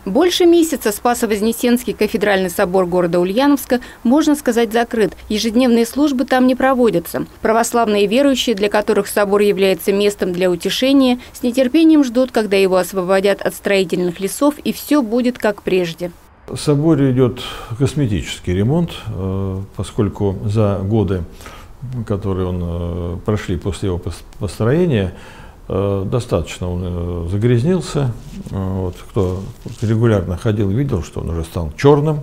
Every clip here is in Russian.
Больше месяца Спасо-Вознесенский кафедральный собор города Ульяновска, можно сказать, закрыт. Ежедневные службы там не проводятся. Православные верующие, для которых собор является местом для утешения, с нетерпением ждут, когда его освободят от строительных лесов, и все будет как прежде. В соборе идет косметический ремонт, поскольку за годы, которые прошли после его построения, достаточно он загрязнился. Кто регулярно ходил, видел, что он уже стал черным.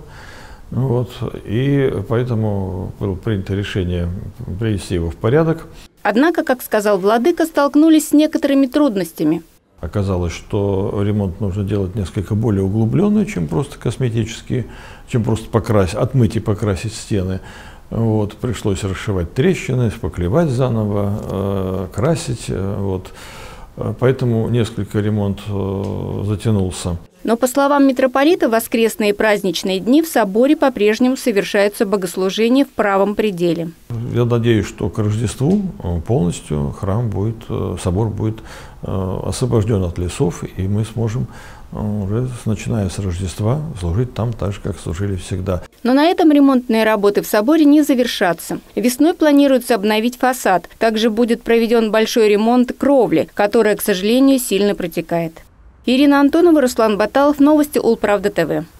И поэтому было принято решение привести его в порядок. Однако, как сказал владыка, столкнулись с некоторыми трудностями. Оказалось, что ремонт нужно делать несколько более углубленный, чем просто косметический, чем просто отмыть и покрасить стены. Пришлось расшивать трещины, шпаклевать заново, красить. Поэтому несколько ремонт затянулся. Но, по словам митрополита, в воскресные и праздничные дни в соборе по-прежнему совершаются богослужения в правом пределе. Я надеюсь, что к Рождеству полностью собор будет освобожден от лесов, и мы сможем уже, начиная с Рождества, служить там так же, как служили всегда. Но на этом ремонтные работы в соборе не завершатся. Весной планируется обновить фасад. Также будет проведен большой ремонт кровли, которая, к сожалению, сильно протекает. Ирина Антонова, Руслан Баталов. Новости Улправда ТВ.